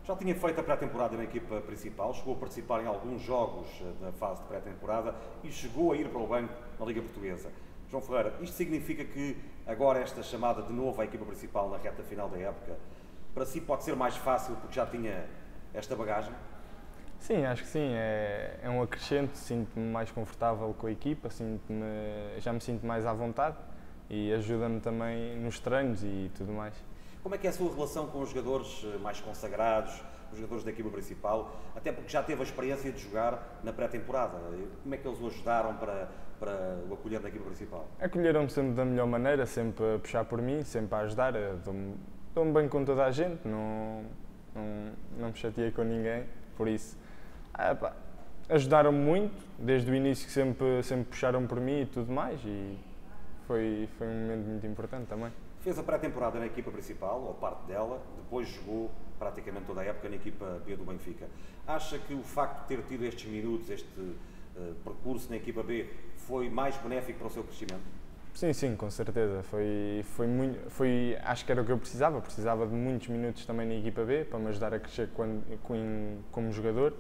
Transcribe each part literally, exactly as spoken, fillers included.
Já tinha feito a pré-temporada na equipa principal, chegou a participar em alguns jogos da fase de pré-temporada e chegou a ir para o banco na Liga Portuguesa. João Ferreira, isto significa que agora esta chamada de novo à equipa principal na reta final da época, para si pode ser mais fácil porque já tinha esta bagagem? Sim, acho que sim. É, é um acrescente, sinto-me mais confortável com a equipa, sinto-me, já me sinto mais à vontade e ajuda-me também nos treinos e tudo mais. Como é que é a sua relação com os jogadores mais consagrados, os jogadores da equipa principal, até porque já teve a experiência de jogar na pré-temporada? Como é que eles o ajudaram para, para o acolher na equipa principal? Acolheram-me sempre da melhor maneira, sempre a puxar por mim, sempre a ajudar. Dou-me, dou-me bem com toda a gente, não, não, não me chateei com ninguém, por isso. Ah, pá, ajudaram-me muito, desde o início que sempre, sempre puxaram por mim e tudo mais, e foi, foi um momento muito importante também. Fez a pré-temporada na equipa principal, ou parte dela, depois jogou praticamente toda a época na equipa B do Benfica. Acha que o facto de ter tido estes minutos, este uh, percurso na equipa B, foi mais benéfico para o seu crescimento? Sim, sim, com certeza. Foi, foi muito, foi, acho que era o que eu precisava. Precisava de muitos minutos também na equipa B para me ajudar a crescer quando, como jogador.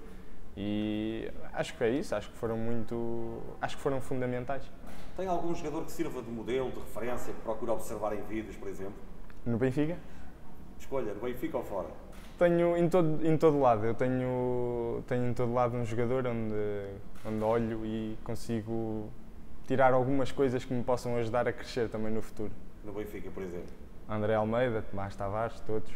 E acho que é isso, acho que foram muito, acho que foram fundamentais. Tem algum jogador que sirva de modelo, de referência, que procura observar em vídeos, por exemplo? No Benfica? Escolha, no Benfica ou fora? Tenho em todo, em todo lado, eu tenho, tenho em todo lado um jogador onde, onde olho e consigo tirar algumas coisas que me possam ajudar a crescer também no futuro. No Benfica, por exemplo? André Almeida, Tomás Tavares, todos.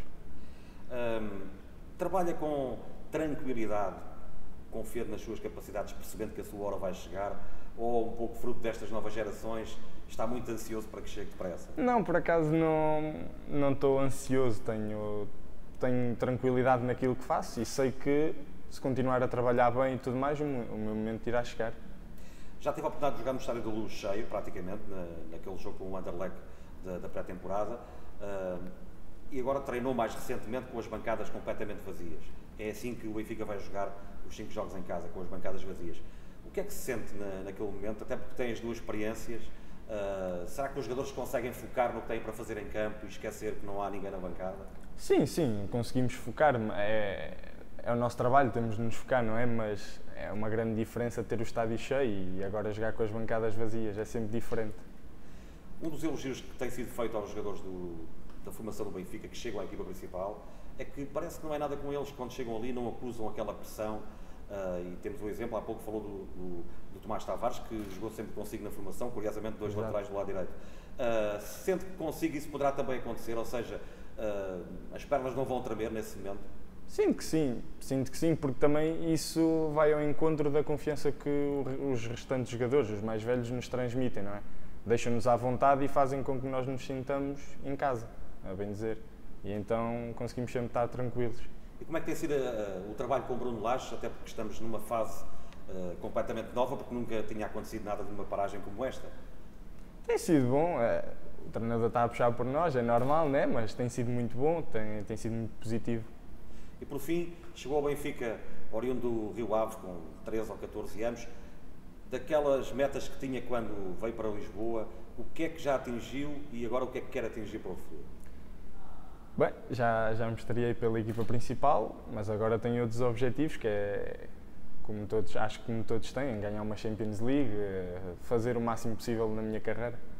Hum, trabalha com tranquilidade, confiando nas suas capacidades, percebendo que a sua hora vai chegar, ou um pouco fruto destas novas gerações, está muito ansioso para que chegue depressa? Não, por acaso não, não estou ansioso, tenho, tenho tranquilidade naquilo que faço e sei que se continuar a trabalhar bem e tudo mais, o meu, o meu momento irá chegar. Já teve a oportunidade de jogar no Estádio da Luz cheio, praticamente, na, naquele jogo com o Anderlecht da, da pré-temporada, uh, e agora treinou mais recentemente com as bancadas completamente vazias. É assim que o Benfica vai jogar os cinco jogos em casa, com as bancadas vazias. O que é que se sente na, naquele momento, até porque tem as duas experiências? Uh, será que os jogadores conseguem focar no que têm para fazer em campo e esquecer que não há ninguém na bancada? Sim, sim, conseguimos focar. É, é o nosso trabalho, temos de nos focar, não é? Mas é uma grande diferença ter o estádio cheio e agora jogar com as bancadas vazias, é sempre diferente. Um dos elogios que tem sido feito aos jogadores do, da formação do Benfica, que chegam à equipa principal, é que parece que não é nada com eles, quando chegam ali não acusam aquela pressão. Uh, e temos um exemplo, há pouco falou do, do, do Tomás Tavares, que jogou sempre consigo na formação, curiosamente dois Exato. laterais do lado direito. Uh, sente que consigo isso poderá também acontecer, ou seja, uh, as pernas não vão tremer nesse momento? Sinto que sim, sinto que sim, porque também isso vai ao encontro da confiança que os restantes jogadores, os mais velhos, nos transmitem, não é? Deixam-nos à vontade e fazem com que nós nos sintamos em casa, a bem dizer. E então conseguimos sempre estar tranquilos. E como é que tem sido uh, o trabalho com o Bruno Lage, até porque estamos numa fase uh, completamente nova, porque nunca tinha acontecido nada de uma paragem como esta? Tem sido bom, é, o treinador está a puxar por nós, é normal, né? Mas tem sido muito bom, tem, tem sido muito positivo. E por fim, chegou ao Benfica, oriundo do Rio Ave, com treze ou catorze anos. Daquelas metas que tinha quando veio para Lisboa, o que é que já atingiu e agora o que é que quer atingir para o futuro? Bem, já, já me estreiei pela equipa principal, mas agora tenho outros objetivos, que é, como todos, acho que como todos têm, ganhar uma Champions League, fazer o máximo possível na minha carreira.